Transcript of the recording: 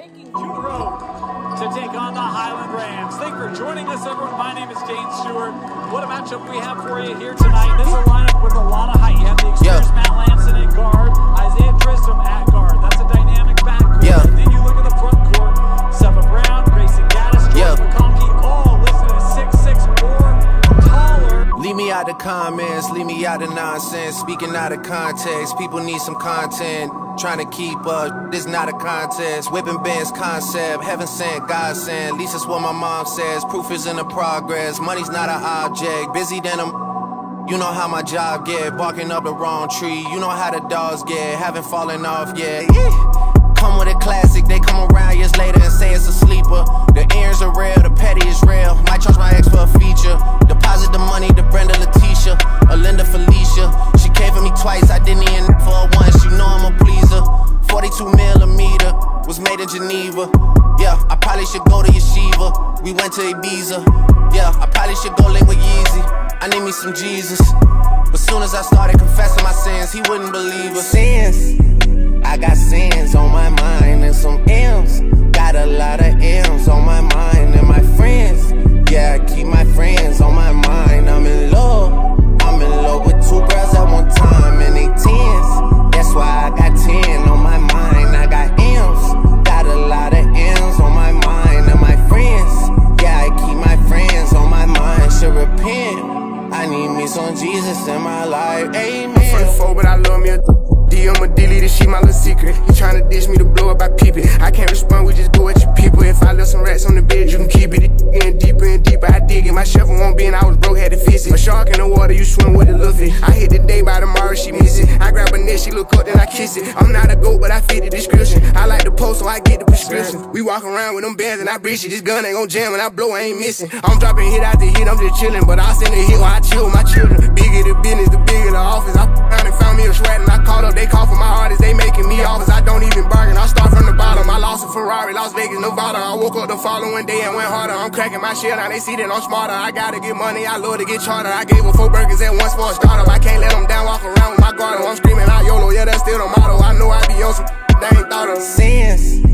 taking to the road to take on the Highland Rams. Thank you for joining us, everyone. My name is Dane Stewart. What a matchup we have for you here tonight. This is a lineup with a lot of height. You have the experienced Matt Lamson at guard, Isaiah Tristram at guard. That's a dynamic backcourt. And then you look at the front court, Seba Brown, Grayson Gaddis, Jordan McConkey, all listed at 6'6" or taller. Leave me out the comments, leave me out the nonsense. Speaking out of context, people need some content. Trying to keep up, this not a contest. Whipping bands concept, heaven sent, God sent. At least that's what my mom says. Proof is in the progress, money's not an object. Busy than I'm, you know how my job get. Barking up the wrong tree, you know how the dogs get. Haven't fallen off yet. Come with a classic, they come around years later and say it's a sleeper. The earrings are real, the petty is real. Might charge my ex for a feature. Deposit the money to Brenda Letitia, or Linda Felicia. She came for me twice, I didn't even for her once. You know I'm a pleaser. 42mm was made in Geneva. Yeah, I probably should go to Yeshiva. We went to Ibiza. Yeah, I probably should go link with Yeezy. I need me some Jesus. But soon as I started confessing my sins, he wouldn't believe us. Sins, I got sins on my mind and some M's. Got a lot of M's on my mind and my friends. Yeah, I keep my friends on my mind. I'm in love with two girls at one time and they tens. That's why I got 10 on my mind. I got M's, got a lot of M's on my mind and my friends. Yeah, I keep my friends on my mind. Should repent. I need me some Jesus in my life. Amen. I'm front 4, but I love me a I'ma delete this shit, my little secret. You tryna dish me to blow up, I peep it. I can't respond, we just go at your people. If I left some rats on the bed, you can keep it. Getting deeper and deeper, I dig it. My shovel won't be and I was broke, had to fix it. A shark in the water, you swim with a little fish. I hit the day, by tomorrow she miss it. I grab her neck, she look up, then I kiss it. I'm not a goat, but I fit the description. I like the post, so I get the prescription. We walk around with them bands and I breach it. This gun ain't gon' jam and I blow, I ain't missing. I'm dropping hit after hit, I'm just chillin'. But I'll send a hit while I chill with my children. The bigger the business, the bigger the office. I around and found me a sweat and I called up, they call for my artists. They making me offers, I don't even bargain. I start from the bottom. I lost a Ferrari, Las Vegas, Nevada. I woke up the following day and went harder. I'm cracking my shit, now they see that I'm smarter. I gotta get money, I love to get charter. I gave her 4 burgers at once for a startup. I can't let them down, walk around with my guard. I'm screaming out YOLO, yeah, that's still the motto. I know I be on some they ain't thought of. Sins,